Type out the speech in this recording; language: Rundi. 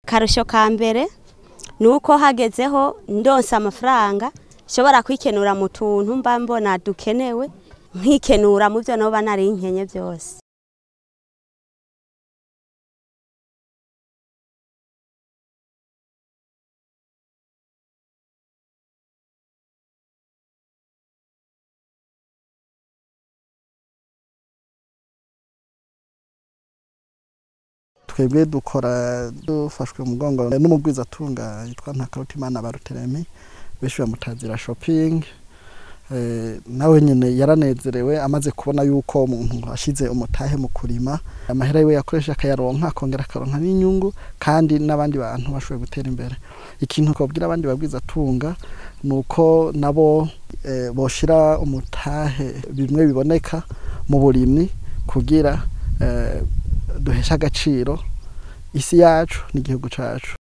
Akarusho ka mbere nuko hagezeho ndonsa amafaranga shobora kwikenura mu tuntu mba mbona dukenewe nkikenura mu byo noba nari nkenye byose. Twebwe dukora dufashwe mugongo n'umugwiza tunga yitwa Nyakagunda Rugombo beshuye mutazira shopping. Nawe nyene yaranezerewe amaze kubona yuko umuntu ashize umutahe mu kurima amahera yiwe yakoresha akayaronka akongera akaronka n'inyungu kandi n'abandi bantu bashoboye gutera imbere. Ikintu kobwira abandi babwiza tunga nuko nabo boshira umutahe bimwe biboneka mu burimyi kugira duhesha agaciro isi yacu n'igihugu cacu.